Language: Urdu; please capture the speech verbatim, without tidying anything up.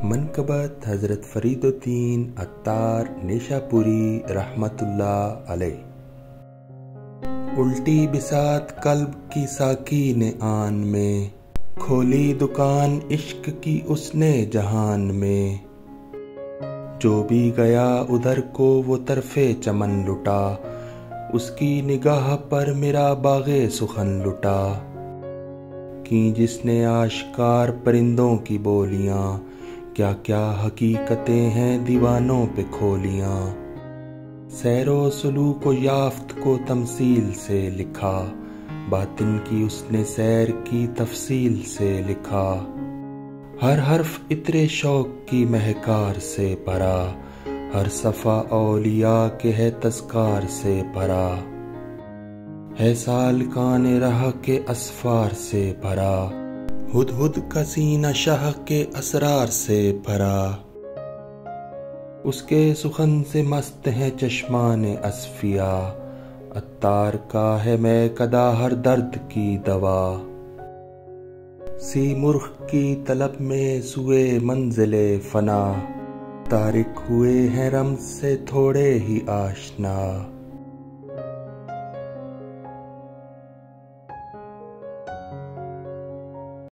منقبت حضرت فرید الدین عطار نیشاپوری رحمت اللہ علیہ۔ الٹی بساط قلب کی ساقی نے آن میں، کھولی دکان عشق کی اس نے جہان میں۔ جو بھی گیا ادھر کو وہ طرف چمن لٹا، اس کی نگاہ پر میرا باغ سخن لٹا۔ کی جس نے آشکار پرندوں کی بولیاں، کیا کیا حقیقتیں ہیں دیوانوں پہ کھولیاں۔ سیر و سلوک و یافت کو تمثیل سے لکھا، باطن کی اس نے سیر کی تفصیل سے لکھا۔ ہر حرف عطر شوق کی مہکار سے بھرا، ہر صفحہ اولیاء کے ہے تذکار سے بھرا۔ ہے سالکان راہ کے اسفار سے بھرا، ہدہد کا سینہ شاہ کے اسرار سے بھرا۔ اس کے سخن سے مست ہے چشمان اصفیاء، عطار کا ہے میں کدا ہر درد کی دوا۔ سیمرغ کی طلب میں سوئے منزل فنا، تارک ہوئے ہیں رمز سے تھوڑے ہی آشنا۔